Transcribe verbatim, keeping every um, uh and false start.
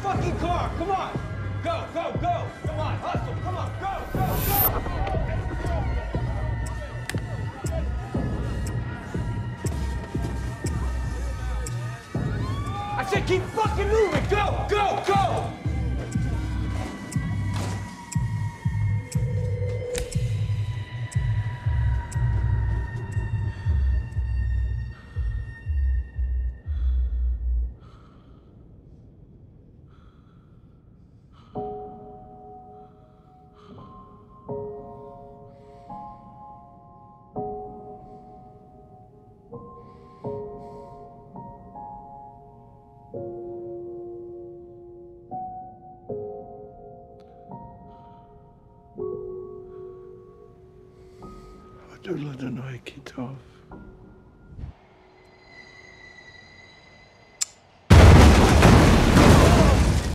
fucking car! Come on! Go, go, go! Come on, hustle! Come on, go, go, go! I said keep fucking moving! Go, go, go! Du ladde nå ikke ta av.